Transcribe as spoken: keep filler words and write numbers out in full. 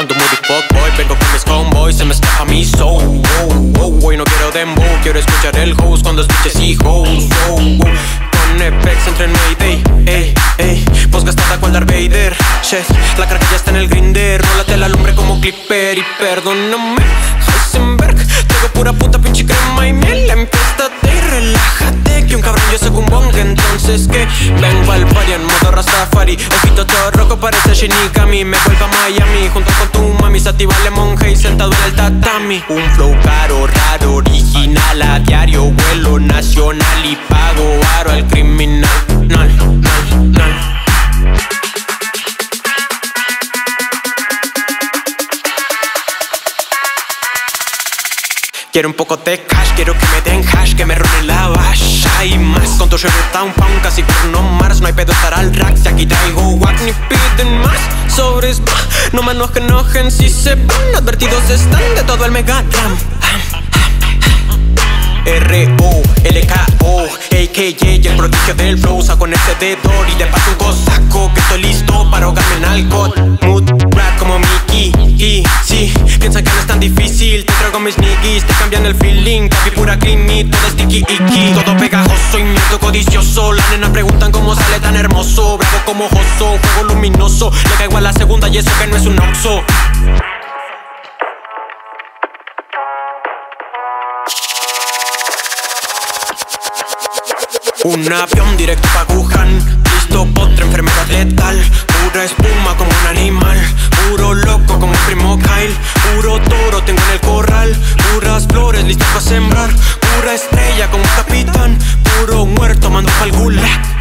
Ando moody fuck boy, vengo con mis homeboys, se me escapa mi soul. Oh, oh, hoy no quiero dembow, quiero escuchar el host cuando escuches y host. Oh, oh. Con Apex entre en Mayday, ey, ey, voz gastada cual Darth Vader. Shit, la carga ya está en el grinder, rólate la lumbre como Clipper. Y perdóname, Heisenberg, traigo pura puta pinche crema y miel. Empiéstate y relájate, que un cabrón yo soy un bong. Entonces que vengo al party en modo Rastafari, ojito todo rojo parece Shinigami. Me vuelvo a Miami junto con tu mami, sativa lemon haze sentado en el tatami. Un flow caro, raro, original, a diario vuelo nacional y pago aro al criminal. Nal, nal, nal. Quiero un poco de cash, quiero que me den hash, que me roben la bash. Hay más, con tu Town Pound, casi por no Mars. No hay pedo estar al rack, si aquí traigo wack, ni piden más. Sobres, bah, no me enojen, enojen si se van. Advertidos están de todo el Megadram. R O L K O, A K J, el prodigio del flow. Saco en este dedo y de paso un cosaco, que estoy listo para ahogarme en alcohol. Mood rap como Mickey, y sí, piensan que no es tan difícil. Te traigo mis niggas, te cambian el feeling. Papi pura creamy, todo es tiki iki. Todo pegajoso y miedo codicioso. Las nenas preguntan cómo sale tan hermoso. Bravo como Joso, fuego luminoso. Le caigo a la segunda y eso que no es un oxo. Un avión directo pa' Wuhan, listo pa' otra enfermedad letal. Pura espuma como un animal, puro loco como el primo Kyle. Puro toro tengo en el corral, puras flores listas pa' sembrar. Pura estrella como un capitán, puro muerto mando pa'l gulag.